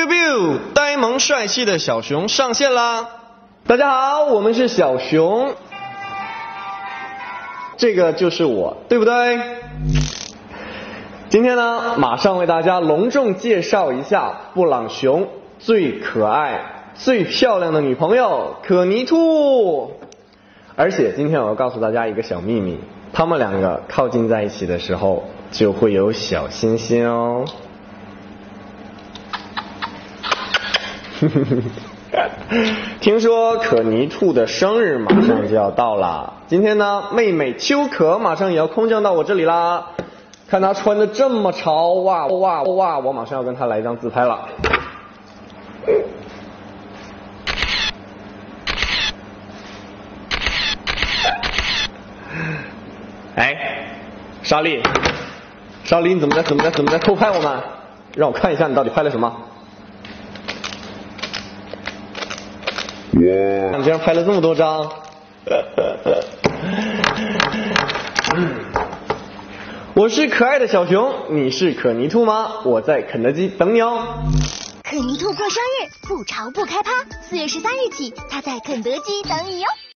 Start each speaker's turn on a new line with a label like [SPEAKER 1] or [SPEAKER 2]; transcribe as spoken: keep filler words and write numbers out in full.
[SPEAKER 1] biu， 呆萌帅气的小熊上线啦！大家好，我们是小熊，这个就是我，对不对？今天呢，马上为大家隆重介绍一下布朗熊最可爱、最漂亮的女朋友可妮兔。而且今天我要告诉大家一个小秘密，他们两个靠近在一起的时候，就会有小星星哦。听说可妮兔的生日马上就要到了，今天呢，妹妹秋可马上也要空降到我这里啦。看她穿的这么潮，哇哇哇！我马上要跟她来一张自拍了。哎，莎莉，莎莉，你怎么在怎么在怎么在偷拍我们？让我看一下你到底拍了什么。耶！你竟然拍了这么多张。我是可爱的小熊，你是可妮兔吗？我在肯德基等你哦。
[SPEAKER 2] 可妮兔过生日，不潮不开趴，四月十三日起，她在肯德基等你哟。